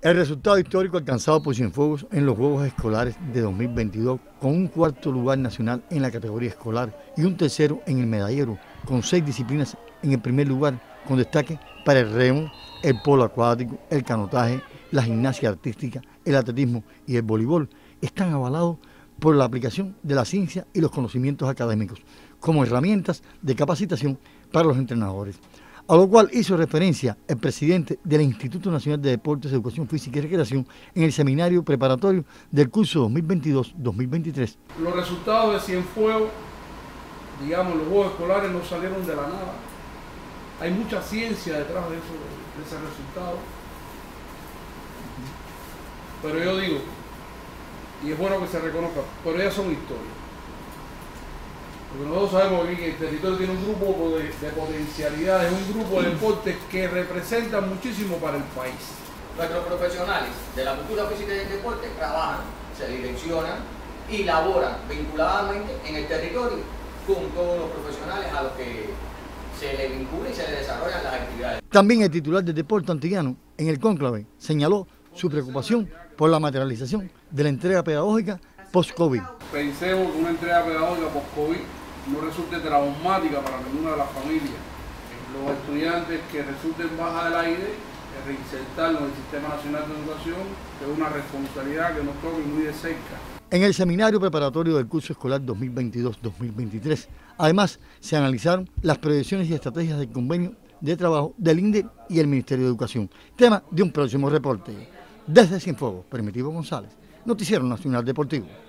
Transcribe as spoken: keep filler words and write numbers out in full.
El resultado histórico alcanzado por Cienfuegos en los Juegos Escolares de dos mil veintidós, con un cuarto lugar nacional en la categoría escolar y un tercero en el medallero, con seis disciplinas en el primer lugar, con destaque para el remo, el polo acuático, el canotaje, la gimnasia artística, el atletismo y el voleibol, están avalados por la aplicación de la ciencia y los conocimientos académicos como herramientas de capacitación para los entrenadores. A lo cual hizo referencia el presidente del Instituto Nacional de Deportes, Educación Física y Recreación en el seminario preparatorio del curso dos mil veintidós dos mil veintitrés. Los resultados de Cienfuegos, digamos, los Juegos Escolares no salieron de la nada. Hay mucha ciencia detrás de, eso, de ese resultado. Pero yo digo, y es bueno que se reconozca, pero ellas son historias. Porque nosotros sabemos que el territorio tiene un grupo de, de potencialidades, un grupo de deportes que representan muchísimo para el país. Nuestros profesionales de la cultura física y del deporte trabajan, se direccionan y laboran vinculadamente en el territorio con todos los profesionales a los que se les vincula y se les desarrollan las actividades. También el titular del deporte antillano en el cónclave señaló su preocupación por la materialización de la entrega pedagógica post-COVID. Pensemos que una entrega pedagógica post-COVID no resulte traumática para ninguna de las familias. Los estudiantes que resulten baja del aire, reinsertarlos en el Sistema Nacional de Educación, que es una responsabilidad que nos toca muy de cerca. En el seminario preparatorio del curso escolar dos mil veintidós dos mil veintitrés, además se analizaron las proyecciones y estrategias del convenio de trabajo del INDE y el Ministerio de Educación, tema de un próximo reporte. Desde Cienfuegos, Primitivo González, Noticiero Nacional Deportivo.